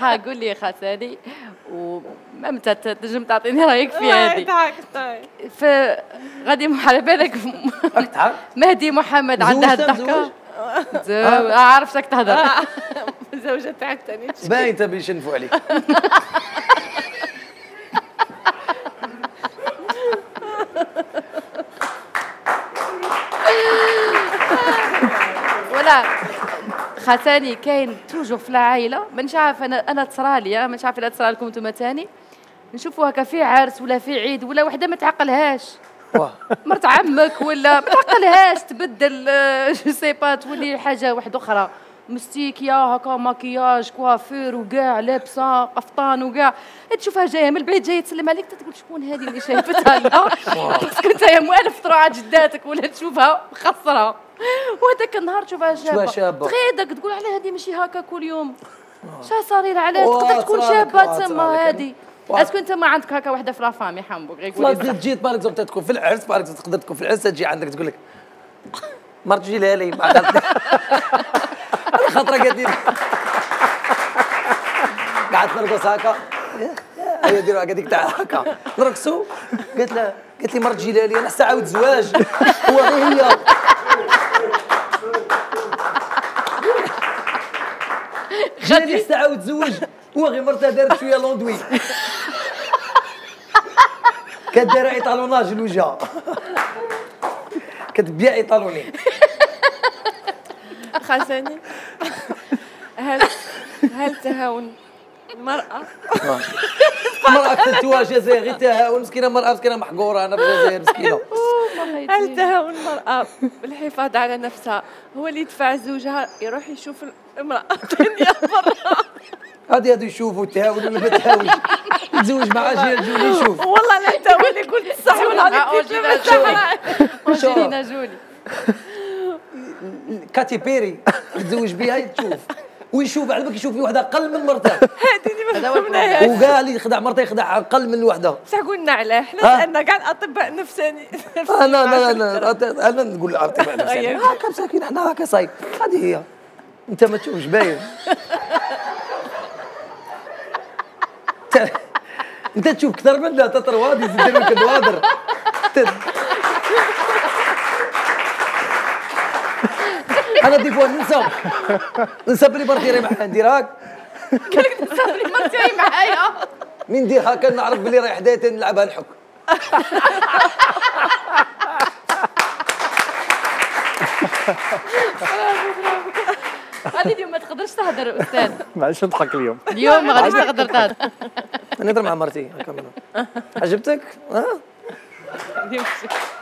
ها قول لي خاصاني ومتى تنجم تعطيني رايك في هذه؟ غادي على بالك مهدي محمد عندها الضحكه عرفتك تهضر زوجة تاعك ثاني باين انت بيشنفوا عليك. ولا خاصاني كاين توجور في العائله مانيش عارفه انا تصرالي مانيش عارفه الا تصرى لكم انتم ثاني نشوفوا هكا في عرس ولا في عيد ولا وحده ما تعقلهاش مرت عمك ولا ما تعقلهاش تبدل جو سي با تولي حاجه واحده اخرى مستيكيا هكا ماكياج كوافير وكاع لابسه قفطان وكاع تشوفها جايه من البعيد جايه تسلم عليك تقول شكون هذه اللي شايفتها لا باسكو انت يا موالف طروعه جداتك ولا تشوفها مخسره وهذاك النهار تشوفها شابه تغيدك تقول على هذه ماشي هكا كل يوم شا صاري على تقدر تكون شابه تسمى هذه اسكو انت ما عندك هكا وحده في لافامي حمبوك غير قولي تجي بالك زعما تكون في العرس بالك تقدر تكون في العرس تجي عندك تقول لك مرت جلالي على خاطر قالت لي قعدت نرقص هكا هي ديروا هكا ديك تاع هكا نرقصوا قالت لي مرت جلالي انا حتى عاود زواج هو غير هي جلالي حتى عاود زوج هو غير مرتها دارت شويه لوندوي كدير ايطالوناج الوجه كتبيع ايطالوني. خاصني هل تهاون المرأة المرأة كنتوها جزائري تهاون مسكينة مرأة مسكينة محقورة أنا في الجزائر مسكينة. هل تهاون المرأة بالحفاظ على نفسها هو اللي يدفع زوجها يروح يشوف المرأة الثانية برا؟ هادو يشوفوا تهاون ولا ما تهاونش يتزوج مع جيل يشوف. والله لا انت هو اللي قلت الصح ولا أنجلينا جولي كاتي بيري يتزوج بها تشوف ويشوف على بالك يشوف في وحده اقل من مرته هذه اللي ما فهمناهاش وكاع اللي يخدع مرته يخدع اقل من الوحده. بصح قلنا علاه حنا سالنا كاع الاطباء النفساني انا نقول الاطباء النفساني هكا مساكين حنا هكا صايب هذه هي انت ما تشوفش باين انت تشوف اكثر منها تطروادي يدير لك الوادر انا دي فوا ننسى بلي مرتي راهي معايا ندير هاك قالك ننسى بلي مرتي راهي معايا من ندير هاكا نعرف بلي راهي حدايا نلعبها الحك. هذه اليوم ما تقدرش تهدر استاذ معليش نضحك اليوم ما غاديش تقدر تهدر نهضر مع مرتي هكا عجبتك؟